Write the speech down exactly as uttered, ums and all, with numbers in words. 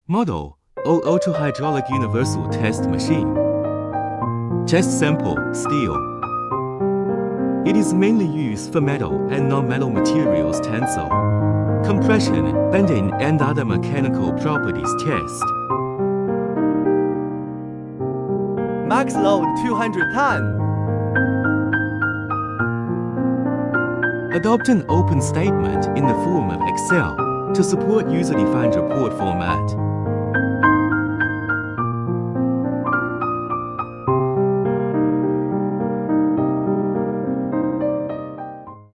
Model O Auto-Hydraulic Universal Test Machine. Test sample, steel. It is mainly used for metal and non-metal materials tensile, compression, bending, and other mechanical properties test. Max load two hundred ton. Adopt an open statement in the form of Excel to support user-defined report format.